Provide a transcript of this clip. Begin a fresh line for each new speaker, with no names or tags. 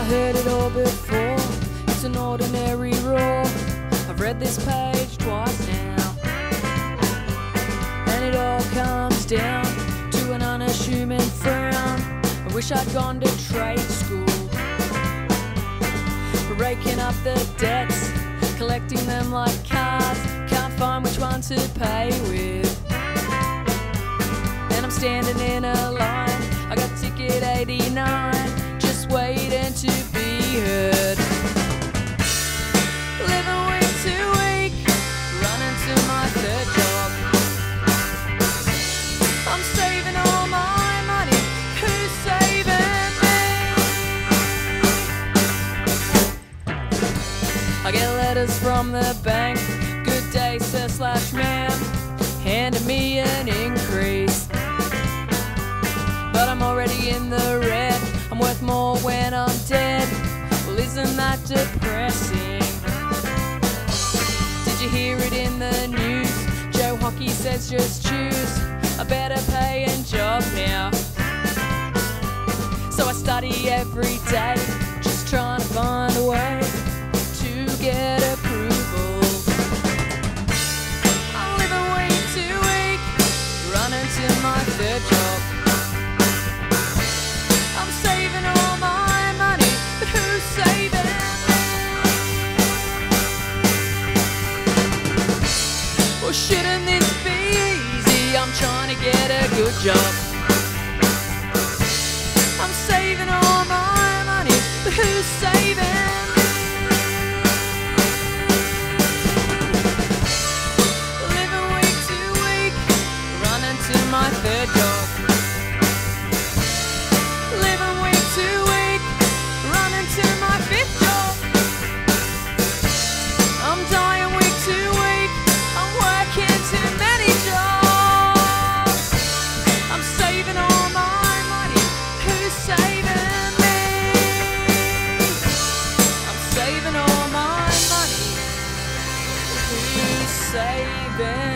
heard it all before, it's an ordinary roar. I've read this page twice now, and it all comes down to an unassuming frown. I wish I'd gone to trade school, raking up the debts, collecting them like cars, can't find which one to pay with. And I'm standing in a line, I got ticket 89, just waiting to be heard. Living week to week, running to my third job. I'm saving all my money, who's saving me? I get letters from the bank, good day sir slash ma'am, handing me an increase. But I'm already in the red, I'm worth more when I'm dead. Well, isn't that depressing? Did you hear it in the news? Joe Hockey says just choose a better paying job now. So I study every day, just trying to find a way to get approval. I'm living week to week, running to my third job. I'm saving all my money, but who's saving me? Well, shouldn't this be easy? I'm trying to get a good job. I'm saving all my money, but who's saving me? Living week to week, running to my third job. Living week to week, running to my fifth job. I'm dying week to week, I'm working too many jobs. I'm saving all my money, who's saving me? I'm saving all my money, who's saving me?